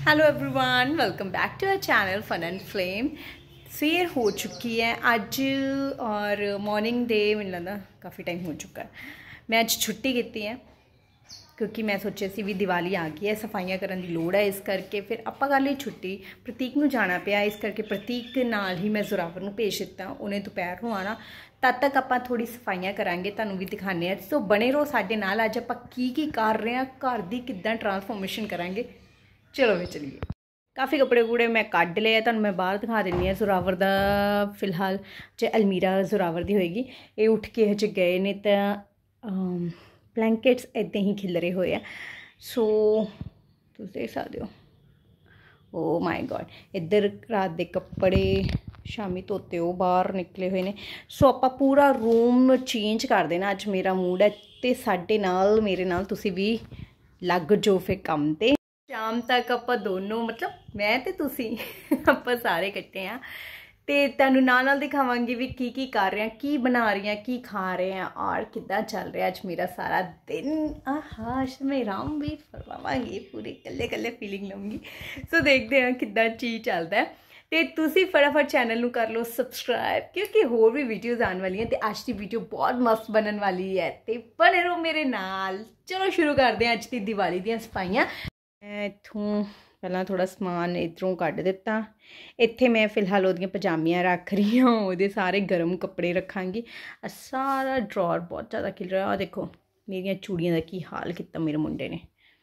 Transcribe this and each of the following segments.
Hello everyone, welcome back to our channel fun and flame. सवेर हो चुकी है अज और मॉर्निंग डे मैंने लगता काफ़ी टाइम हो चुका है। मैं अज छुट्टी की है क्योंकि मैं सोचा सी भी दिवाली आ गई है, सफाइयां करने की लोड़ है, इस करके फिर आप कर ली छुट्टी। प्रतीक नूं जाना पिया, इस करके प्रतीक के नाल ही मैं जोरावर नूं भेज दिता। उन्हें दोपहर को आना, तद तक आप थोड़ी सफाइयां करांगे, तुहानूं भी दिखाने। तो बने रहो साडे नाल। अज आपां की कर रहे हैं, घर की किद्दां ट्रांसफॉर्मेशन करांगे। चलो वे चलिए। काफ़ी कपड़े कूड़े मैं कढ़ लिया, तुहानूं मैं बाहर दिखा दिंदी हां। जोरावर दा फिलहाल जे अलमीरा जोरावर दी होएगी। ये उठ के हजे गए ने, तो ब्लैंकेट्स इदां ही खिलरे हुए हैं। सो तुसीं देख सकदे हो। ओ माय गॉड, इधर रात के कपड़े शामी धोते वो बाहर निकले हुए ने। सो आपां पूरा रूम चेंज कर देना। अज मेरा मूड है, तो साडे नाल मेरे नाल तुसीं भी लग जो फिर काम ते। शाम तक आप दोनों, मतलब मैं ते तुसीं आप सारे इकट्ठे हैं, तो तुहानूं नाल दिखावांगी भी की कर रहे हैं, की बना रही हैं, की खा रहे हैं और किद्दां चल रहा है अज मेरा सारा दिन। आहा, मैं आराम भी फरमावांगी, पूरी कल्ले कल्ले फीलिंग लूँगी। सो देखते हैं किद्दां चीज़ चलता है। तो तुसीं फटाफट चैनल नूं कर लो सबसक्राइब, क्योंकि होर भी वीडियोज़ आने वाली हैं। तो अज की वीडियो बहुत मस्त बनने वाली है, तो बने रहो मेरे नाल। चलो शुरू करते हैं अज की दिवाली दी सफाइयां। मैं इत्थों पहला थोड़ा समान इधरों कढ़ दिता। इत्थे मैं फिलहाल ओहदियां पजामियां रख रही हूँ, ओहदे सारे गर्म कपड़े रखांगी। सारा ड्रॉर बहुत ज़्यादा खिल रहा है। देखो मेरिया चूड़ियां का की हाल किया मेरे मुंडे ने।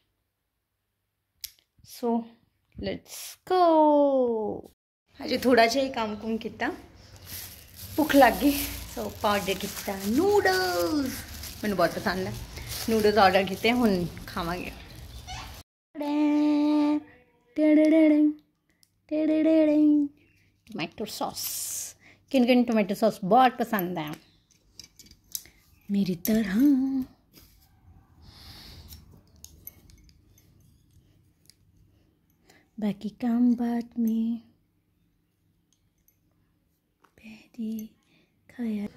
So let's go. अजे थोड़ा जिहा काम कुम किया, भुख लग गई। सो ऑर्डर किया नूडल्स, मैनूं बहुत पसंद है। नूडल्स ऑर्डर किए, हुण खावांगे। टोमेटो सॉस, किन टोमेटो सॉस बहुत पसंद है मेरी तरह। बाकी काम बाद में, पहले खाया।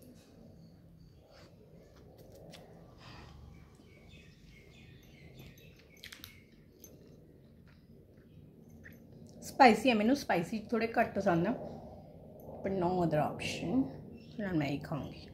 स्पाइसी है, मैंने स्पाइसी थोड़े घट पसंद है, पर नो अदर ऑप्शन, फिलहाल मैं ही खाऊंगी।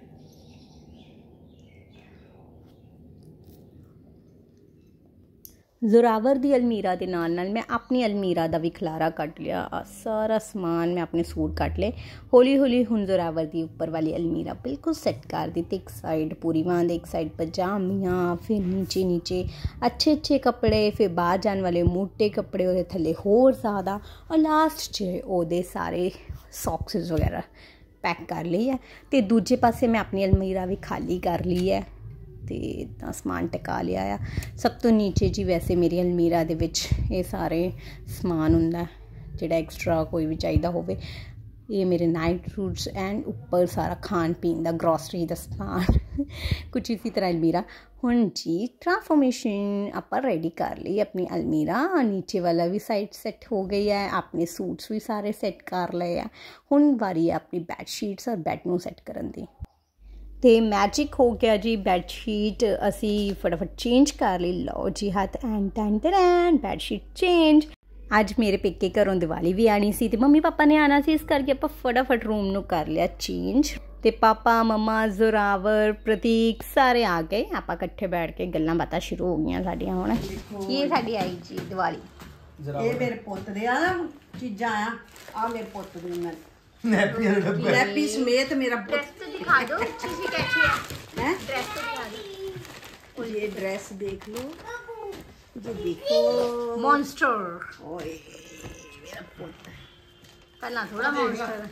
जोरावर दी अलमीरा के नाल नाल मैं अपनी अलमीरा का भी खलारा कट लिया। सारा समान मैं अपने सूट कट ले। हौली हौली हुण जोरावर दी उपर वाली अलमीरा बिल्कुल सैट कर दी। एक साइड पूरी बांध, एक साइड पजामियाँ, फिर नीचे नीचे अच्छे अच्छे कपड़े, फिर बाहर जाने वाले मोटे कपड़े, वो थले होर ज़्यादा, और लास्ट च ओहदे सारे सॉक्सेस वगैरह पैक कर ली है। तो दूजे पासे मैं अपनी अलमीरा भी खाली कर ली है, तो इतना समान टिका लिया आ। सब तो नीचे जी वैसे मेरी अलमीरा दे विच ये सारे समान हुंदा जिहड़ा एक्सट्रा कोई भी चाहिदा होवे। ये मेरे नाइट सूट्स एंड ऊपर सारा खान पीन का ग्रॉसरी का समान कुछ इसी तरह अलमीरा। हुण जी ट्रांसफॉर्मेशन आप रेडी कर ली अपनी अलमीरा। नीचे वाला भी साइड सेट हो गई है, अपने सूट्स भी सारे सेट कर लए है। हुण वारी है अपनी बैडशीट्स और बैड नूं सेट करन दी। तो मैजिक हो गया जी, बैडशीट असी फटाफट चेंज कर ली। लो जी हाथ एंड टैन टैन बैडशीट चेंज। अज मेरे पेके घरों दिवाली भी आनी सी, ते मम्मी पापा ने आना सी, इस करके आप फटाफट रूम नूं कर लिया चेंज। ते पापा मम्मा जोरावर प्रतीक सारे आ गए। आप इकट्ठे बैठ के गल्लां बातां शुरू हो गई साडियां हुण। ये साडी आई जी दिवाली। ये मेरे पुत्त दे आ चीज़ां आ मेरे पुत्त दी नैपी समेत मेरा पुत्त। दिखा दो चीज़ें कैसी है, हैं? ड्रेस तो दिखा दो। ये ड्रेस देख लो, ये देखो मॉन्स्टर। ओए मेरा पुत्त पहला थोड़ा मॉन्स्टर।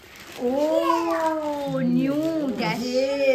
ओ न्यू ड्रेस।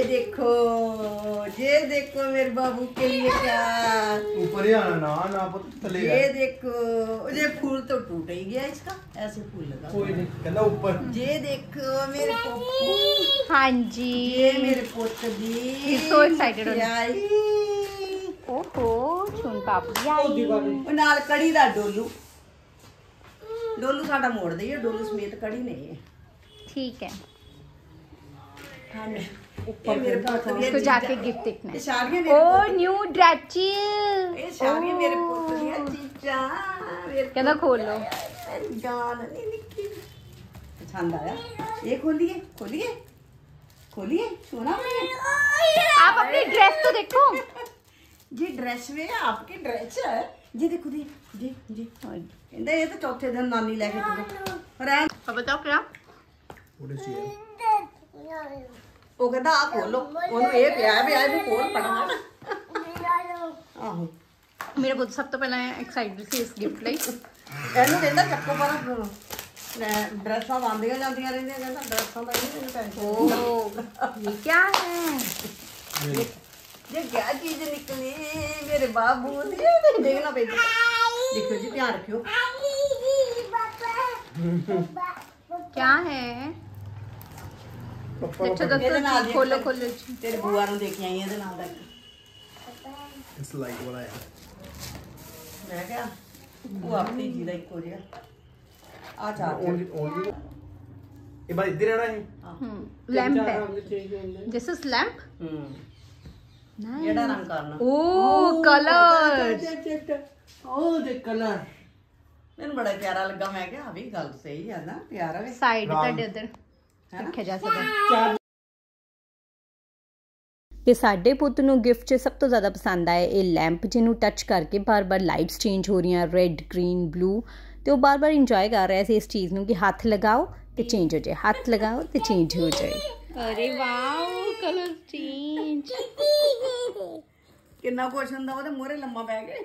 ये देखो मेरे बाबू के लिए क्या ऊपर ही आना ना ना पुत्त थले। ये देखो, ये फूल तो टूट ही गया इसका, ऐसे फूल लगा कोई नहीं कहना ऊपर। ये देखो मेरे पप्पू। हाँ जी, ये मेरे पुत्र दी so excited हो आई। ओहो सुन पापड़ी आई। ਉਹ ਨਾਲ ਕੜੀ ਦਾ ਡੋਲੂ ਡੋਲੂ ਸਾਡਾ ਮੋੜ ਦਈਏ, ਡੋਲੂ ਸਮੇਤ ਕੜੀ ਨਹੀਂ ਹੈ। ठीक है। हाँ ऊपर मेरे पुत्त दी तो जाके गिफ्ट देखना ये है। सारियां मेरे ओ न्यू ड्रेची, ये सारियां मेरे पुत्त दी चीज़ां मेरे कहना खोल लो। जान नहीं निकी पसंद आया। ये खोलिए खोलिए खोलिए सोना में आप अपनी ड्रेस तो देखो। जी ड्रेस में आपकी ड्रेस है जी देखो जी जी जी कहते ये तो चौथे दिन नानी लेके चले रहन। अब बताओ क्या? ਉਹ ਕਹਿੰਦਾ ਆ ਖੋਲੋ ਉਹਨੂੰ ਇਹ ਪਿਆ ਵੀ ਇਹਨੂੰ ਖੋਲ ਪੜਾ ਆਹੋ मेरे बहुत सब तो पहले एक्साइटेड थी इस गिफ्ट ਲਈ। ਇਹਨੂੰ ਕਹਿੰਦਾ ਚੱਕੋ ਪਰ ਡਰੈਸਾਂ ਬੰਦੀਆਂ ਜਾਂਦੀਆਂ ਰਹਿੰਦੀਆਂ ਕਹਿੰਦਾ ਡਰੈਸਾਂ ਦਾ ਨਹੀਂ ਮੈਨੂੰ ਟੈਨਸ਼ਨ। ओह ये क्या है? ये क्या चीज निकली मेरे बाबू दी देखना पे देखो जी ध्यान रखियो क्या है? अच्छा दसो, खोलो खोलो। तेरे बुआ ਨੂੰ ਦੇਖ ਆਈ ਇਹਦੇ ਨਾਲ ਦਾ ਇਸ ਲਾਈਕ ਵਾਲਾ ਹੈ ਮੈਂ ਕਿਹਾ ਉਹ ਆਪਣੀ ਜੀ ਦਾ ਇੱਕੋ ਜਿਹਾ ਆ ਚਾਰ ਓਨਲੀ ਇਹ ਬਾਈ ਇੱਧਰ ਰਹਿਣਾ ਹੈ लैंप है, दिस इज लैंप। ਜਿਹੜਾ ਰੰਗ ਕਰਨਾ ओह कलर, ਉਹ ਦੇ ਕਲਰ ਮੈਨੂੰ ਬੜਾ ਪਿਆਰਾ ਲੱਗਾ। ਮੈਂ ਕਿਹਾ ਆ ਵੀ ਗੱਲ ਸਹੀ ਆ ਨਾ ਪਿਆਰਾ ਵੀ साइड ਤੁਹਾਡੇ ਉਧਰ ਰੱਖਿਆ ਜਾ ਸਕਦਾ। ਤੇ ਸਾਡੇ ਪੁੱਤ ਨੂੰ ਗਿਫਟ 'ਚ ਸਭ ਤੋਂ ਜ਼ਿਆਦਾ ਪਸੰਦ ਆਇਆ ਇਹ ਲੈਂਪ, ਜਿਹਨੂੰ ਟੱਚ ਕਰਕੇ ਬਾਰ-ਬਾਰ ਲਾਈਟਸ ਚੇਂਜ ਹੋ ਰਹੀਆਂ, ਰੈੱਡ ਗ੍ਰੀਨ ਬਲੂ, ਤੇ ਉਹ ਬਾਰ-ਬਾਰ ਇੰਜੋਏ ਕਰ ਰਿਹਾ ਸੀ ਇਸ ਚੀਜ਼ ਨੂੰ ਕਿ ਹੱਥ ਲਗਾਓ ਤੇ ਚੇਂਜ ਹੋ ਜਾਏ, ਹੱਥ ਲਗਾਓ ਤੇ ਚੇਂਜ ਹੋ ਜਾਏ। ਅਰੇ ਵਾਓ ਕਲਰ ਚੇਂਜ। ਕਿੰਨਾ ਕੁਛ ਹੁੰਦਾ ਉਹਦੇ ਮੂਹਰੇ ਲੰਮਾ ਪੈ ਗਏ।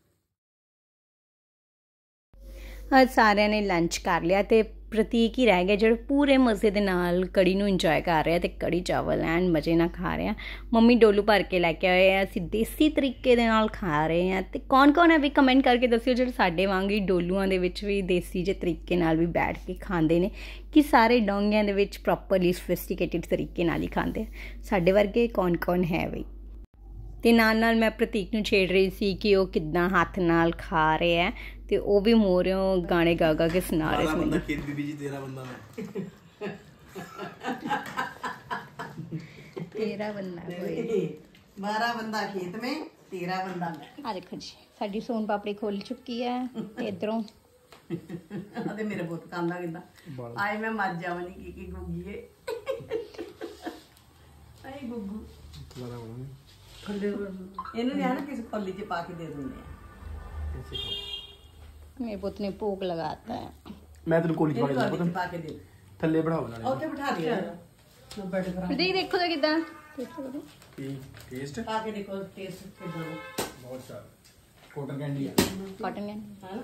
ਅੱਜ ਸਾਰਿਆਂ ਨੇ ਲੰਚ ਕਰ ਲਿਆ ਤੇ ਪ੍ਰਤੀਕ ਹੀ ਰਹਿ ਗਿਆ ਜਿਹੜਾ ਪੂਰੇ ਮਜ਼ੇ ਦੇ ਨਾਲ ਕੜੀ ਨੂੰ ਇੰਜੋਏ ਕਰ ਰਿਹਾ ਤੇ ਕੜੀ ਚਾਵਲ ਐਨ ਮਜ਼ੇ ਨਾਲ ਖਾ ਰਿਹਾ। ਮੰਮੀ ਡੋਲੂ ਭਰ ਕੇ ਲੈ ਕੇ ਆਏ ਆ, ਅਸੀਂ ਦੇਸੀ ਤਰੀਕੇ ਦੇ ਨਾਲ ਖਾ ਰਹੇ ਹਾਂ। ਤੇ ਕੌਣ ਹੈ ਵੀ ਕਮੈਂਟ ਕਰਕੇ ਦੱਸਿਓ ਜਿਹੜੇ ਸਾਡੇ ਵਾਂਗ ਹੀ ਡੋਲੂਆਂ ਦੇ ਵਿੱਚ ਵੀ ਦੇਸੀ ਜਿਹੇ ਤਰੀਕੇ ਨਾਲ ਵੀ ਬੈਠ ਕੇ ਖਾਂਦੇ ਨੇ, ਕਿ ਸਾਰੇ ਡੋਂਗਿਆਂ ਦੇ ਵਿੱਚ ਪ੍ਰੋਪਰਲੀ ਸਫਿਸਟੀਕੇਟਿਡ ਤਰੀਕੇ ਨਾਲ ਹੀ ਖਾਂਦੇ। ਸਾਡੇ ਵਰਗੇ ਕੌਣ ਹੈ ਬਈ। ਤੇ ਨਾਲ ਮੈਂ ਪ੍ਰਤੀਕ ਨੂੰ ਛੇੜ ਰਹੀ ਸੀ ਕਿ ਉਹ ਕਿੱਦਾਂ ਹੱਥ ਨਾਲ ਖਾ ਰਿਹਾ ਹੈ, ਤੇ ਉਹ ਵੀ ਮੋਰਿਓਂ ਗਾਣੇ ਗਾ ਕੇ ਸੁਣਾ ਰਹੇ ਸੀ ਮੈਨੂੰ। ਖੇਤ ਬੀਬੀ ਜੀ ਤੇਰਾ ਬੰਦਾ ਮੈਂ ਤੇਰਾ ਬੰਦਾ ਕੋਈ 12 ਬੰਦਾ ਖੇਤ में 13 ਬੰਦਾ ਮੈਂ। ਆ ਦੇਖੋ ਜੀ ਸਾਡੀ ਸੋਨ ਪਾਪੜੀ ਖੁੱਲ ਚੁੱਕੀ ਹੈ ਤੇ ਇਧਰੋਂ ਉਹਦੇ ਮੇਰੇ ਪੁੱਤ ਕਾਂਦਾ ਕਿੱਦਾਂ ਆਏ ਮੈਂ ਮਰ ਜਾਵਾਂਗੀ ਕੀ ਗੁੱਗੀਏ ਆਏ ਗੁੱਗੂ ਇਹਨੂੰ ਨਹੀਂ ਨਾ ਕਿਸੇ ਕੋਲੀ 'ਚ ਪਾ ਕੇ ਦੇ ਦਿੰਦੇ ਆ। ਮੇਰੇ ਪੁੱਤ ਨੇ ਭੋਗ ਲਗਾਤਾ ਹੈ। ਮੈਂ ਤੈਨੂੰ ਕੋਲੀ ਚ ਪਾ ਕੇ ਦੇ ਥੱਲੇ ਬਿਠਾਓ ਨਾਲੇ ਉੱਥੇ ਬਿਠਾ ਦਿਓ ਮੈਂ ਬੈਠ ਕਰਾਂ ਪ੍ਰਤੀਕ ਦੇਖੋ ਤਾਂ ਕਿੱਦਾਂ ਟੇਸਟ ਪਾ ਕੇ ਦੇਖੋ ਟੇਸਟ ਕਿਦਾਂ ਬਹੁਤ ਸਾਰਾ ਕਾਟਨ ਕੈਂਡੀ ਆ ਕਾਟਨ ਹੈ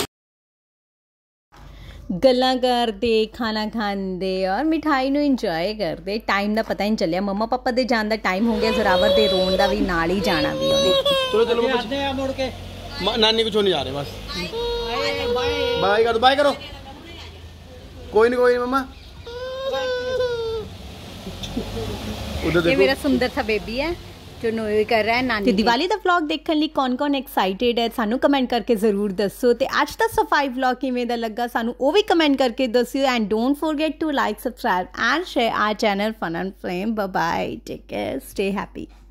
ਗੱਲਾਂ ਕਰਦੇ, ਖਾਣਾ ਖਾਂਦੇ ਔਰ ਮਿਠਾਈ ਨੂੰ ਇੰਜੋਏ ਕਰਦੇ। ਟਾਈਮ ਦਾ ਪਤਾ ਹੀ ਨਹੀਂ ਚੱਲਿਆ। ਮੰਮਾ ਪਾਪਾ ਦੇ ਜਾਣ ਦਾ ਟਾਈਮ ਹੋ ਗਿਆ, ਜ਼ਰਾਵਰ ਦੇ ਰੋਣ ਦਾ ਵੀ ਨਾਲ ਹੀ ਜਾਣਾ ਵੀ ਉਹਨੇ। चलो आते हैं मुड़ के नानी को छोड़ने जा रहे बस। बाय करो कोई नहीं मम्मा। ये मेरा सुंदर सा बेबी है जो नोए कर रहा है नानी। ਤੇ ਦੀਵਾਲੀ ਦਾ ਵਲੌਗ ਦੇਖਣ ਲਈ ਕੌਣ ਐਕਸਾਈਟਿਡ ਹੈ ਸਾਨੂੰ ਕਮੈਂਟ ਕਰਕੇ ਜ਼ਰੂਰ ਦੱਸੋ। ਤੇ ਅੱਜ ਦਾ ਸਫਾਈ ਵਲੌਗ ਕਿਵੇਂ ਦਾ ਲੱਗਾ ਸਾਨੂੰ ਉਹ ਵੀ ਕਮੈਂਟ ਕਰਕੇ ਦੱਸਿਓ। And don't forget to like, subscribe and share our channel fun and flame. Bye bye, take care, stay happy.